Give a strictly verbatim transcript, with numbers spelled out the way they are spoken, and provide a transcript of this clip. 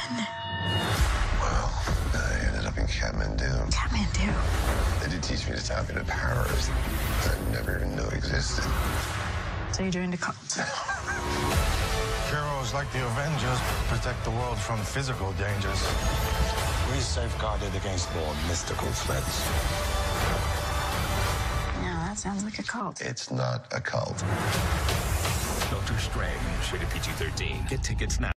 Well, I ended up in Kathmandu. Kathmandu? They did teach me to tap into powers I never even knew existed. So you joined a cult? Heroes like the Avengers protect the world from physical dangers. We safeguarded against more mystical threats. Yeah, that sounds like a cult. It's not a cult. Doctor Strange, rated P G thirteen. Get tickets now.